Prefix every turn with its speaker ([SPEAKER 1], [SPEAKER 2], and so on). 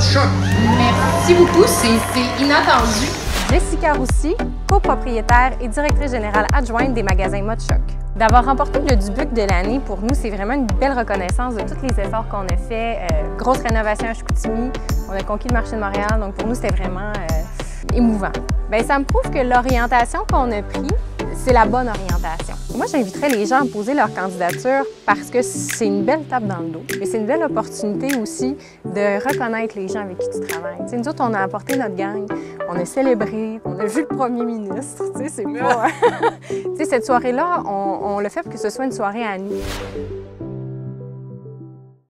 [SPEAKER 1] Choc.
[SPEAKER 2] Merci beaucoup, c'est inattendu.
[SPEAKER 3] Jessica Roussy, copropriétaire et directrice générale adjointe des magasins Mode Choc. D'avoir remporté le Dubuc de l'année, pour nous, c'est vraiment une belle reconnaissance de tous les efforts qu'on a faits. Grosse rénovation à Chicoutimi, on a conquis le marché de Montréal, donc pour nous, c'était vraiment émouvant. Bien, ça me prouve que l'orientation qu'on a prise, c'est la bonne orientation. Moi, j'inviterais les gens à poser leur candidature parce que c'est une belle tape dans le dos. Et c'est une belle opportunité aussi de reconnaître les gens avec qui tu travailles. T'sais, nous autres, on a apporté notre gang, on a célébré, on a vu le premier ministre. C'est pas... Cette soirée-là, on l'a fait pour que ce soit une soirée à nous.